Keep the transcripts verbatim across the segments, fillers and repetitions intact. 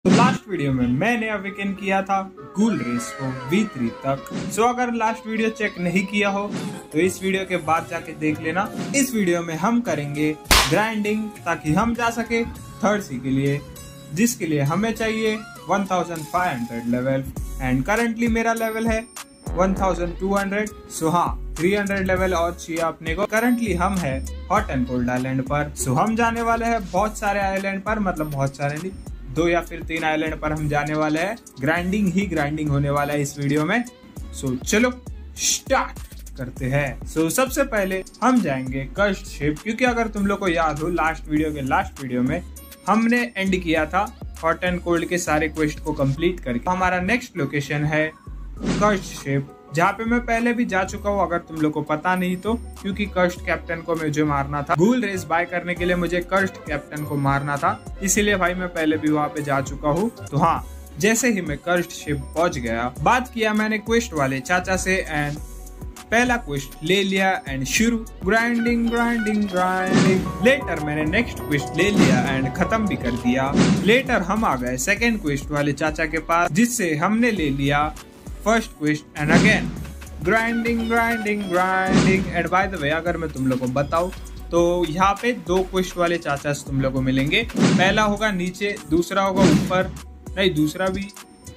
तो last video में मैंने अवेकन किया था गूल रेस को वी थ्री तक। सो अगर लास्ट वीडियो चेक नहीं किया हो तो इस वीडियो के बाद जाके देख लेना। इस वीडियो में हम करेंगे ग्राइंडिंग ताकि हम जा सके थर्ड सी के लिए, जिसके लिए हमें चाहिए one thousand five hundred level and currently मेरा लेवल है one thousand two hundred. So हाँ, थ्री हंड्रेड लेवल और चाहिए अपने को। करंटली हम है हॉट एंड कोल्ड आइलैंड पर। सो हम जाने वाले हैं बहुत सारे आइलैंड पर, मतलब बहुत सारे नहीं, दो या फिर तीन आइलैंड पर हम जाने वाले हैं। ग्राइंडिंग ही ग्राइंडिंग होने वाला है इस वीडियो में। सो चलो स्टार्ट करते हैं। सो सबसे पहले हम जाएंगे कर्स्ड शिप, क्योंकि अगर तुम लोग को याद हो लास्ट वीडियो के लास्ट वीडियो में हमने एंड किया था हॉट एंड कोल्ड के सारे क्वेस्ट को कंप्लीट करके। हमारा नेक्स्ट लोकेशन है कर्स्ड शिप, जहाँ पे मैं पहले भी जा चुका हूँ अगर तुम लोग को पता नहीं तो, क्योंकि कर्स्ड कैप्टन को मुझे मारना था। गूल रेस बाय करने के लिए मुझे कर्स्ड कैप्टन को मारना था, इसीलिए भाई मैं पहले भी वहाँ पे जा चुका हूँ। तो हाँ, जैसे ही मैं कर्स्ड शिप पहुंच गया, बात किया मैंने क्वेस्ट वाले चाचा से एंड पहला क्वेस्ट ले लिया एंड शुरू ग्राइंडिंग ग्राइंडिंग ग्राइंडिंग। लेटर मैंने नेक्स्ट क्वेस्ट ले लिया एंड खत्म भी कर दिया। लेटर हम आ गए सेकेंड क्वेस्ट वाले चाचा के पास, जिससे हमने ले लिया first quest and again grinding grinding grinding. And by the way अगर मैं तुम लोग को बताऊं तो यहाँ पे दो क्वेस्ट वाले चाचा तुम लोग को मिलेंगे। पहला होगा नीचे, दूसरा होगा ऊपर, नहीं दूसरा भी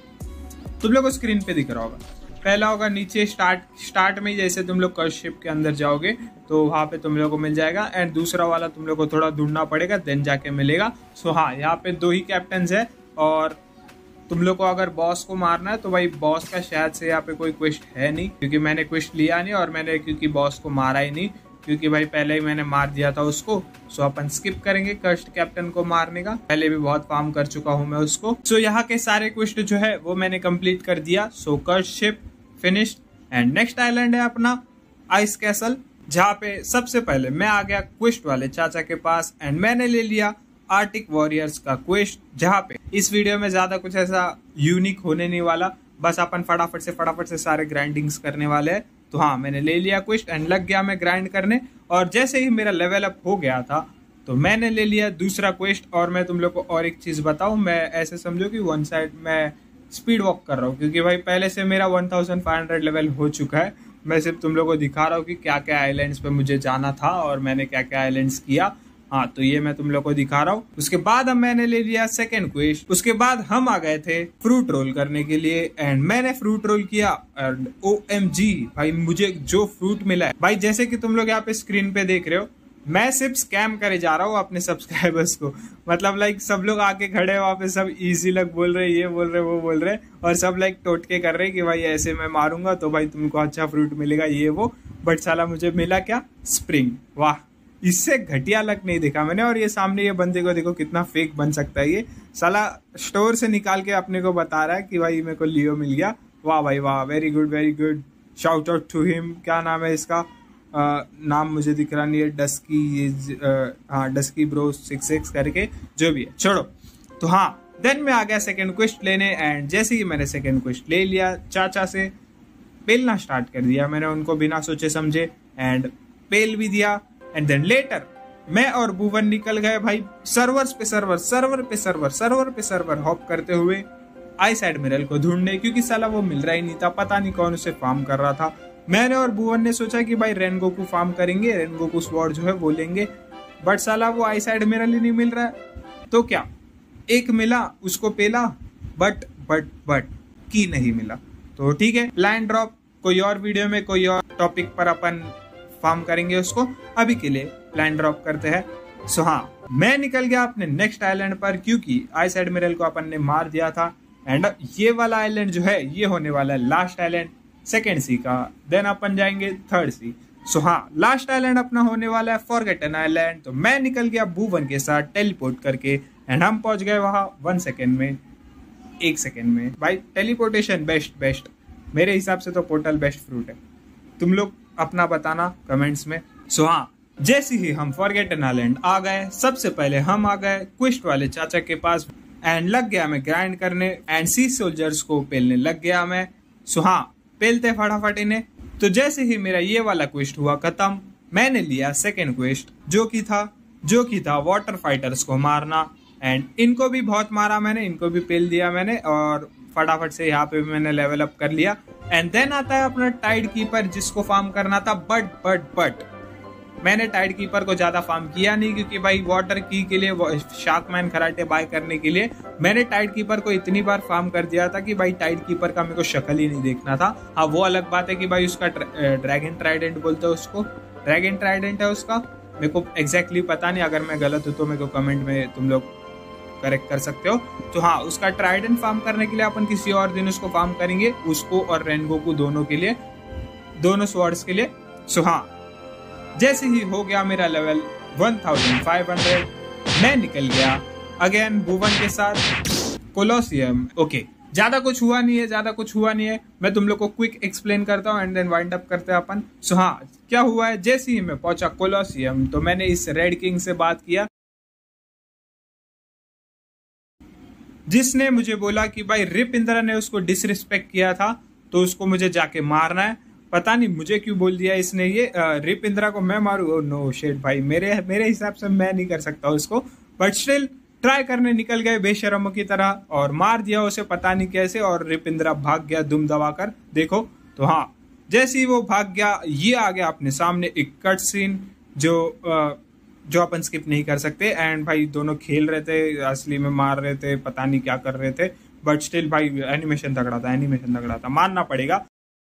तुम लोग को स्क्रीन पे दिख रहा होगा। पहला होगा नीचे स्टार्ट स्टार्ट में, जैसे तुम लोग कर्स्ड शिप के अंदर जाओगे तो वहाँ पे तुम लोग को मिल जाएगा। एंड दूसरा वाला तुम लोग को थोड़ा ढूंढना पड़ेगा, देन जाके मिलेगा। सो हाँ, यहाँ पे दो ही कैप्टन है और तुम लोग को अगर बॉस को मारना है तो भाई बॉस का शायद से यहाँ पे कोई क्वेस्ट है नहीं, क्योंकि मैंने क्वेस्ट लिया नहीं और मैंने क्योंकि बॉस को मारा ही नहीं, क्योंकि भाई पहले ही मैंने मार दिया था उसको। सो अपन स्किप करेंगे कर्स्ड कैप्टन को मारने का, पहले भी बहुत फार्म कर चुका हूँ मैं उसको। सो यहाँ के सारे क्वेस्ट जो है वो मैंने कंप्लीट कर दिया। So cursed ship finished and next island है अपना आइस कैसल, जहाँ पे सबसे पहले मैं आ गया क्वेस्ट वाले चाचा के पास एंड मैंने ले लिया आर्टिक वॉरियर्स का क्वेस्ट, जहाँ पे इस वीडियो में ज्यादा कुछ ऐसा यूनिक होने नहीं वाला, बस अपन फटाफट से फटाफट से सारे ग्राइंडिंग्स करने वाले हैं। तो हाँ, मैंने ले लिया क्वेस्ट एंड लग गया मैं ग्राइंड करने। और जैसे ही मेरा लेवल अप हो गया था तो मैंने ले लिया दूसरा क्वेस्ट। और मैं तुम लोग को और एक चीज बताऊं, मैं ऐसे समझो कि वन साइड मैं स्पीड वॉक कर रहा हूँ, क्योंकि भाई पहले से मेरा one thousand five hundred level हो चुका है। मैं सिर्फ तुम लोग को दिखा रहा हूँ कि क्या क्या आइलैंड्स पे मुझे जाना था और मैंने क्या क्या आइलैंड्स किया। हाँ, तो ये मैं तुम लोग को दिखा रहा हूँ। उसके बाद अब मैंने ले लिया सेकंड क्वेस्ट। उसके बाद हम आ गए थे फ्रूट रोल करने के लिए एंड मैंने फ्रूट रोल किया एंड ओ एम जी भाई मुझे जो फ्रूट मिला है भाई, जैसे कि तुम लोग यहाँ पे स्क्रीन पे देख रहे हो, मैं सिर्फ स्कैम करे जा रहा हूँ अपने सब्सक्राइबर्स को। मतलब लाइक सब लोग आके खड़े वहाँ पे, सब इजी लग बोल रहे, ये बोल रहे, वो बोल रहे, और सब लाइक टोटके कर रहे कि भाई ऐसे मैं मारूंगा तो भाई तुमको अच्छा फ्रूट मिलेगा, ये वो। बट साला मुझे मिला क्या? स्प्रिंग। वाह, इससे घटिया लक नहीं देखा मैंने। और ये सामने ये बंदे को देखो कितना फेक बन सकता है ये साला, स्टोर से निकाल के अपने को बता रहा है कि भाई मेरे को लियो मिल गया। वाह भाई वाह, very good very good, shout out to him. क्या नाम है इसका? आ, नाम मुझे दिख रहा नहीं है, डस्की, हाँ डस्की ब्रो सिक्स सिक्स करके, जो भी है छोड़ो। तो हाँ, देन मैं आ गया सेकंड क्वेस्ट लेने एंड जैसे ही मैंने सेकंड क्वेस्ट ले लिया, चाचा से पेलना स्टार्ट कर दिया मैंने उनको बिना सोचे समझे एंड पेल भी दिया। एंड देन लेटर मैं और भुवन निकल गए भाई सर्वर्स पे सर्वर सर्वर पे सर्वर सर्वर पे सर्वर हॉप करते हुए आइस एडमिरल को ढूंढने, क्योंकि साला वो मिल रहा ही नहीं था, पता नहीं कौन उसे फार्म कर रहा था। मैंने और भुवन ने सोचा कि भाई रेनगोकू फार्म करेंगे, रेनगोकू स्वॉर्ड जो है वो लेंगे, बट साला वो आइस एडमिरल ही नहीं मिल रहा है। तो क्या, एक मिला उसको पेला, बट बट बट की नहीं मिला। तो ठीक है, लैंड ड्रॉप कोई और वीडियो में कोई और टॉपिक पर अपन फार्म करेंगे उसको, अभी के लिए लैंड ड्रॉप करते हैं। सो हाँ, मैं निकल गया अपने नेक्स्ट आइलैंड पर, क्योंकि आइस एडमिरल को अपन ने मार दिया था। एंड ये वाला आइलैंड जो है ये होने वाला है लास्ट आइलैंड सेकेंड सी का, देन अपन जाएंगे थर्ड सी। सो हाँ, लास्ट आइलैंड अपना होने वाला है फॉरगेटन आइलैंड। तो मैं निकल गया भुवन के साथ टेलीपोर्ट करके एंड हम पहुंच गए वहां वन सेकेंड में, एक सेकेंड में। भाई टेलीपोर्टेशन बेस्ट बेस्ट, मेरे हिसाब से तो पोर्टल बेस्ट फ्रूट है। तुम लोग अपना बताना कमेंट्स में। सो हाँ, जैसे ही हम फॉरगेटन आइलैंड आ गए, सबसे पहले हम आ गए क्वेस्ट वाले चाचा के पास एंड लग गया मैं ग्राइंड करने एंड सी सोल्जर्स को पेलने लग गया मैं। सो हाँ, पेलते फटाफट इन्हें। तो जैसे ही मेरा ये वाला क्वेस्ट हुआ खत्म, मैंने लिया सेकेंड क्वेस्ट, जो की था जो की था वाटर फाइटर्स को मारना। एंड इनको भी बहुत मारा मैंने, इनको भी पेल दिया मैंने और फटाफट से यहाँ पे भी मैंने लेवल अप कर लिया। एंड देन आता है अपना टाइड कीपर जिसको फार्म करना था, बट बट बट मैंने टाइड कीपर को ज्यादा फार्म किया नहीं, क्योंकि भाई वाटर की के लिए शार्कमैन कराटे बाय करने के लिए मैंने टाइड कीपर को इतनी बार फार्म कर दिया था कि भाई टाइड कीपर का मेरे को शक्ल ही नहीं देखना था। हाँ वो अलग बात है कि भाई उसका ड्रैगन ट्राइडेंट बोलते हैं उसको, ड्रैगन ट्राइडेंट है उसका, मेरे को एग्जैक्टली पता नहीं, अगर मैं गलत हूँ तो मेरे को कमेंट में तुम लोग करेक्ट कर सकते हो। तो हाँ उसका ट्राइडेंट फार्म करने के लिए अपन किसी और दिन उसको फार्म करेंगे, उसको और रेनगोकू दोनों के लिए, दोनों स्वर्ड्स के लिए। सो हाँ जैसे ही हो गया मेरा लेवल पंद्रह सौ, मैं निकल गया अगेन भुवन के साथ कोलोसियम। ओके ज्यादा कुछ हुआ नहीं है, ज्यादा कुछ हुआ नहीं है, मैं तुम लोग को क्विक एक्सप्लेन करता हूँ एंड देन वाइंड अप करते हैं अपन। सो हाँ क्या हुआ है, जैसे ही मैं पहुंचा कोलोसियम तो मैंने इस रेड किंग से बात किया, जिसने मुझे बोला कि भाई रिप इंद्रा ने उसको डिसरिस्पेक्ट किया था तो उसको मुझे जाके मारना है। पता नहीं मुझे क्यों बोल दिया इसने ये, रिप इंद्रा को मैं मारू? नो शेट भाई, मेरे मेरे हिसाब से मैं नहीं कर सकता उसको, बट स्टिल ट्राई करने निकल गए बेशरमों की तरह और मार दिया उसे पता नहीं कैसे, और रिप इंद्रा भाग गया दुम दबाकर। देखो तो हाँ जैसे ही वो भाग गया ये आ गया अपने सामने एक कट सीन जो आ, जो अपन स्किप नहीं कर सकते। एंड भाई दोनों खेल रहे थे, असली में मार रहे थे, पता नहीं क्या कर रहे थे, बट स्टिल भाई एनिमेशन तगड़ा था, एनिमेशन तगड़ा था, मानना पड़ेगा।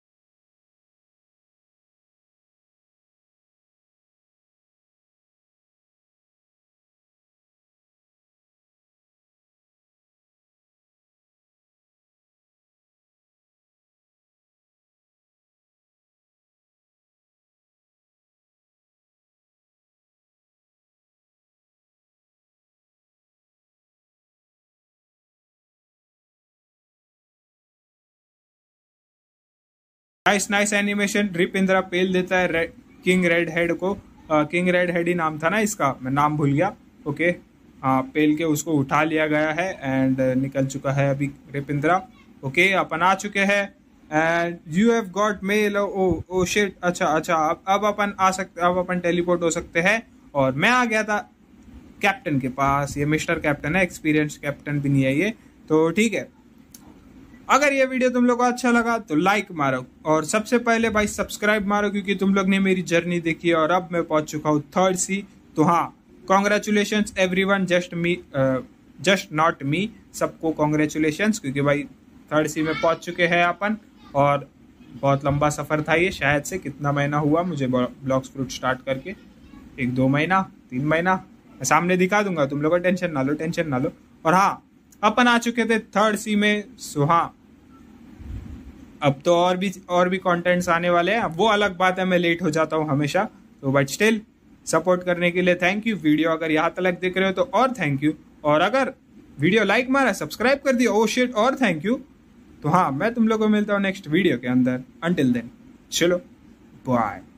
Nice nice animation, RIP Indra पेल देता है रे, किंग रेड हेड को, आ, किंग रेड हेड ही नाम था ना इसका, मैं नाम भूल गया। ओके हाँ पेल के उसको उठा लिया गया है एंड निकल चुका है अभी रिप इंद्रा। ओके अपन आ चुके हैं and you have got mail. Oh oh shit, अच्छा अच्छा अब अब अपन आ सकते, अब अपन टेलीपोर्ट हो सकते हैं। और मैं आ गया था कैप्टन के पास, ये मिस्टर कैप्टन है, एक्सपीरियंस कैप्टन भी नहीं है ये, तो ठीक है। अगर ये वीडियो तुम लोग को अच्छा लगा तो लाइक मारो और सबसे पहले भाई सब्सक्राइब मारो, क्योंकि तुम लोग ने मेरी जर्नी देखी है और अब मैं पहुंच चुका हूँ थर्ड सी। तो हाँ congratulations everyone, just me just not me, सबको कॉन्ग्रेचुलेशंस, क्योंकि भाई थर्ड सी में पहुंच चुके हैं अपन। और बहुत लंबा सफर था ये, शायद से कितना महीना हुआ मुझे ब्लॉक्स फ्रूट स्टार्ट करके, एक दो महीना तीन महीना, मैं सामने दिखा दूंगा, तुम लोग को टेंशन ना लो, टेंशन ना लो। और हाँ अपन आ चुके थे थर्ड सी में। सो हाँ अब तो और भी और भी कंटेंट्स आने वाले हैं, वो अलग बात है, मैं लेट हो जाता हूँ हमेशा, तो बट स्टिल सपोर्ट करने के लिए थैंक यू। वीडियो अगर यहाँ तक देख रहे हो तो और थैंक यू, और अगर वीडियो लाइक मारा सब्सक्राइब कर दिया ओ शिट और थैंक यू। तो हाँ मैं तुम लोग को मिलता हूँ नेक्स्ट वीडियो के अंदर, अंटिल देन चलो बाय।